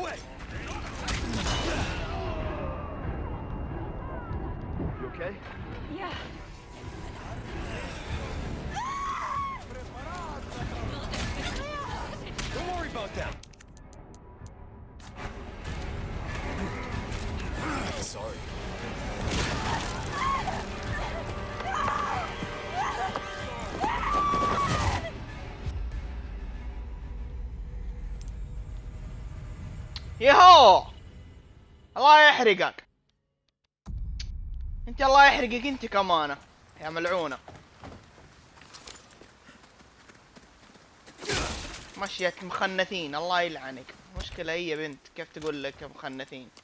way. You okay? Yeah. Don't worry about that. Sorry. يهو الله يحرقك انت، الله يحرقك انت كمان يا ملعونة. مشيت مخنثين الله يلعنك. مشكلة هي بنت كيف تقول لك مخنثين.